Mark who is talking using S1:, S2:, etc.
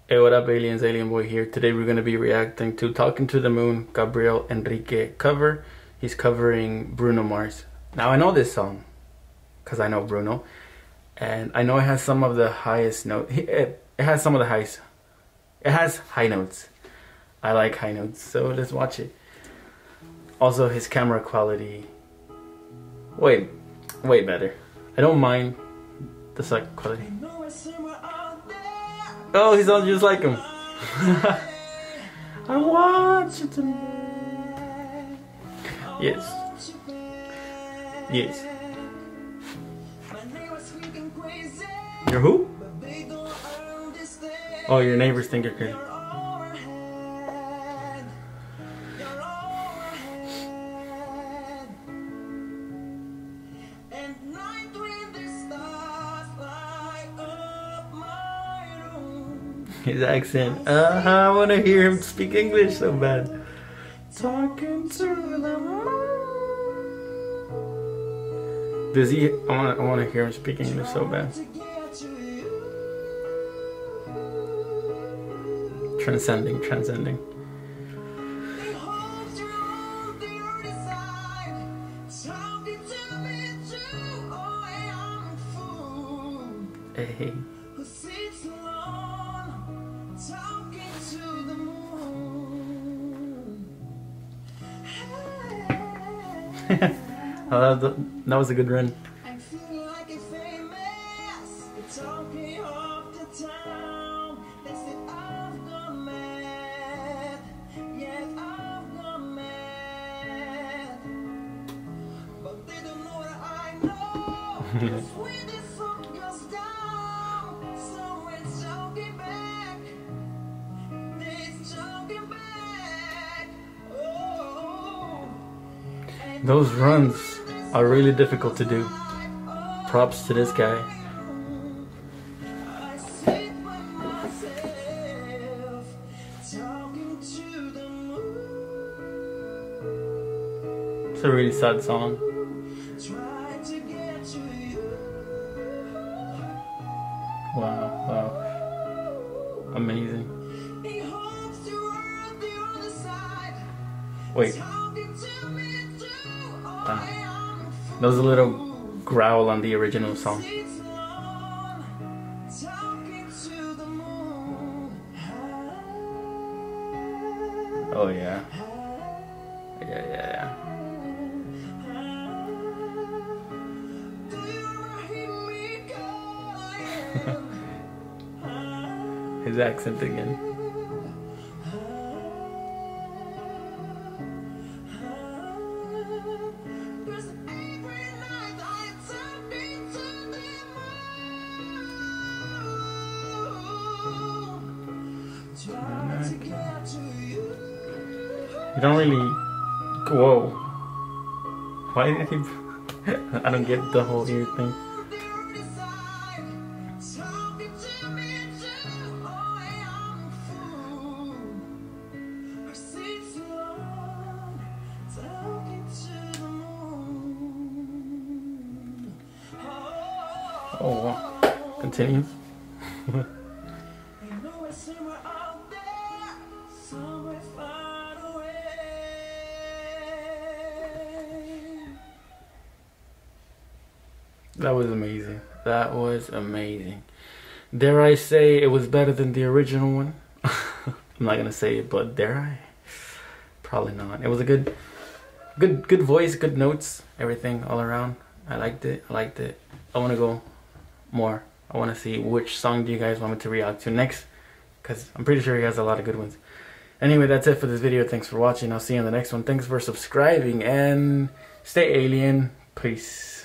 S1: Hey, what up, aliens? Alien Boy here. Today we're going to be reacting to Talking to the Moon, Gabriel Henrique cover. He's covering Bruno Mars. Now I know this song because I know Bruno, and I know it has some of the highest note. It has some of the highest. It has high notes. I like high notes, so let's watch it. Also, his camera quality, way better. I don't mind the sound quality. Oh, he sounds just like him. I want you to. Yes. Yes. You're who? Oh, your neighbors think you're crazy. His accent. I want to hear him speak English so bad. Talking to the moon. Does he? I want to hear him speak English so bad. Transcending. Hey. Oh, that was a good run. Those runs are really difficult to do. Props to this guy. It's a really sad song. Wow. Amazing. Wait. There was a little growl on the original song. Oh yeah. Yeah. His accent again. You don't really. Whoa. Why did he. I don't get the whole ear thing. Oh, wow. Continues. That was amazing. That was amazing. Dare I say it was better than the original one? I'm not gonna say it, but dare I? Probably not. It was a good voice, good notes, everything all around. I liked it. I want to go more. I want to see which song do you guys want me to react to next, because I'm pretty sure he has a lot of good ones. Anyway, that's it for this video. Thanks for watching. I'll see you in the next one. Thanks for subscribing and stay alien. Peace.